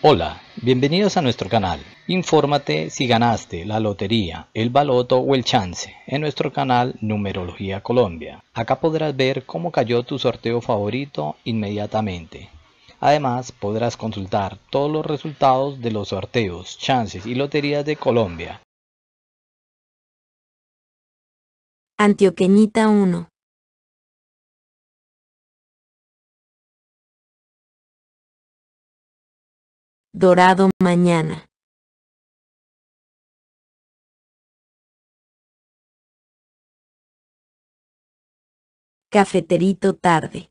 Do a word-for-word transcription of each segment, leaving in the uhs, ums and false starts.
Hola, bienvenidos a nuestro canal. Infórmate si ganaste la lotería, el baloto o el chance en nuestro canal Numerología Colombia. Acá podrás ver cómo cayó tu sorteo favorito inmediatamente. Además, podrás consultar todos los resultados de los sorteos, chances y loterías de Colombia. Antioqueñita uno. Dorado mañana. Cafeterito tarde.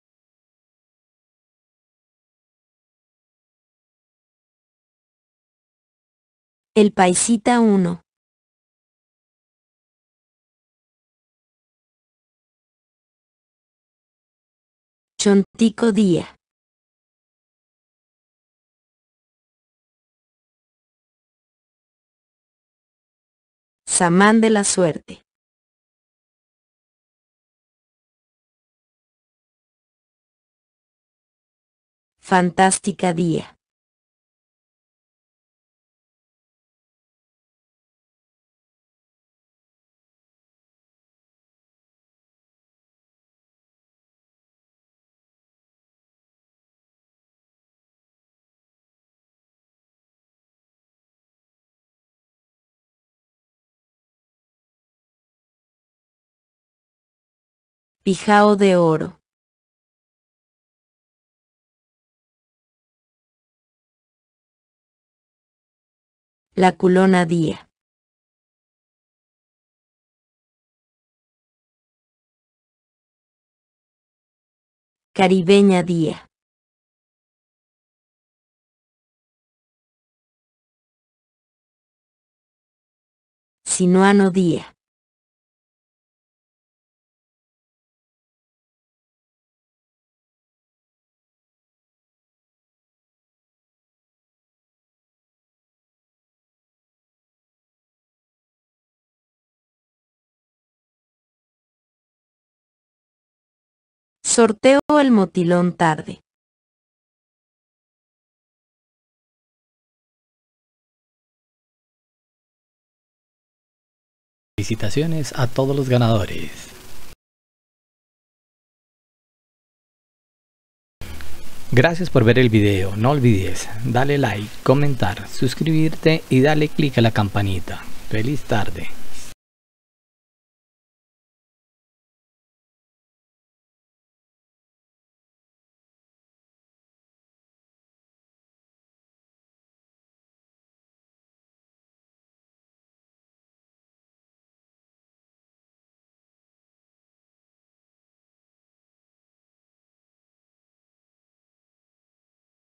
El Paisita uno. Chontico día. Samán de la suerte. Fantástica día. Pijao de oro. La culona día. Caribeña día. Sinuano día. Sorteo el motilón tarde. Felicitaciones a todos los ganadores. Gracias por ver el video, no olvides darle like, comentar, suscribirte y darle clic a la campanita. Feliz tarde.